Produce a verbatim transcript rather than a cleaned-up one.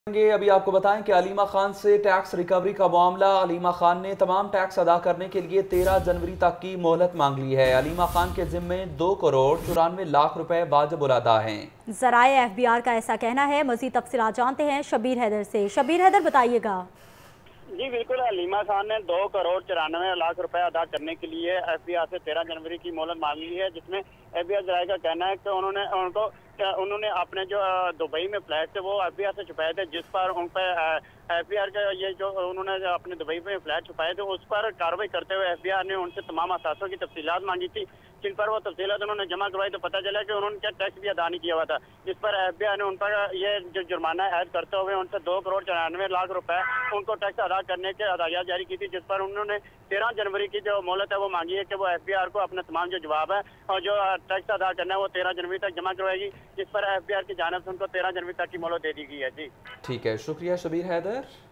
अभी आपको बताएं कि अलीमा खान से टैक्स रिकवरी का मामला। अलीमा खान ने तमाम टैक्स अदा करने के लिए तेरह जनवरी तक की मोहलत मांग ली है। अलीमा खान के जिम्मे दो करोड़ चौरानवे लाख रुपए वाजिब उल अदा हैं। ज़राए एफ बी आर का ऐसा कहना है। मज़ीद तफसीलात जानते हैं शबीर हैदर से। शबीर हैदर, बताइएगा। जी बिल्कुल, अलीमा खान ने दो करोड़ चौरानवे लाख रुपए अदा करने के लिए एफ बी आर से तेरह जनवरी की मोहलत मांग ली है, जिसमें एफ बी आर जराये का कहना है कि उन्होंने उनको उन्होंने अपने जो दुबई में फ्लैट थे वो एफ बी आर से छुपाए थे, जिस पर उन पर एफ बी आर का ये जो उन्होंने अपने दुबई में फ्लैट छुपाए थे उस पर कार्रवाई करते हुए एफ बी आर ने उनसे तमाम असासों की तफसीलात मांगी थी, जिन पर वो तफसीलात उन्होंने जमा करवाई तो पता चला कि उन्होंने क्या टैक्स भी अदा नहीं किया हुआ था, जिस पर एफ बी आर ने उन पर ये जो जुर्माना ऐड करते हुए उनसे दो करोड़ चौरानवे लाख रुपए उनको टैक्स अदा करने के अदायत जारी की थी, जिस पर उन्होंने तेरह जनवरी की जो मोहलत है वो मांगी है कि वो एफ बी आर को अपने तमाम जो जवाब है और जो टैक्स अदा करना है वो तेरह जनवरी तक जमा करवाएगी, जिस पर एफ बी आर की जानिब से उनको तेरह जनवरी तक की मोहलत दे दी गई है। जी ठीक है, शुक्रिया शबीर हैदर।